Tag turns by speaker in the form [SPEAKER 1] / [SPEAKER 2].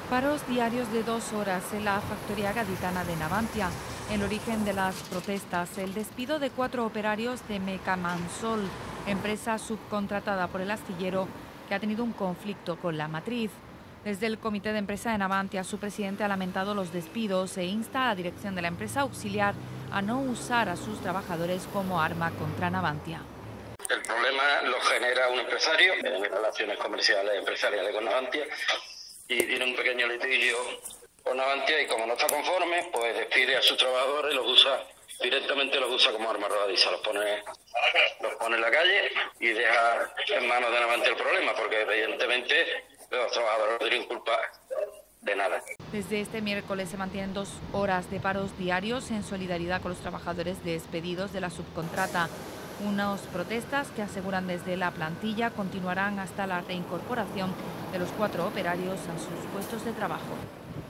[SPEAKER 1] Paros diarios de 2 horas en la factoría gaditana de Navantia. El origen de las protestas, el despido de 4 operarios de Mecamansol, empresa subcontratada por el astillero que ha tenido un conflicto con la matriz. Desde el comité de empresa de Navantia, su presidente ha lamentado los despidos e insta a la dirección de la empresa auxiliar a no usar a sus trabajadores como arma contra Navantia.
[SPEAKER 2] El problema lo genera un empresario en relaciones comerciales empresariales con Navantia y tiene un pequeño litigio con Navantia y como no está conforme, pues despide a sus trabajadores y los usa como arma arrojadiza, los pone en la calle y deja en manos de Navantia el problema, porque evidentemente los trabajadores no tienen culpa de nada.
[SPEAKER 1] Desde este miércoles se mantienen 2 horas de paros diarios en solidaridad con los trabajadores despedidos de la subcontrata. Unas protestas que aseguran desde la plantilla continuarán hasta la reincorporación de los 4 operarios a sus puestos de trabajo.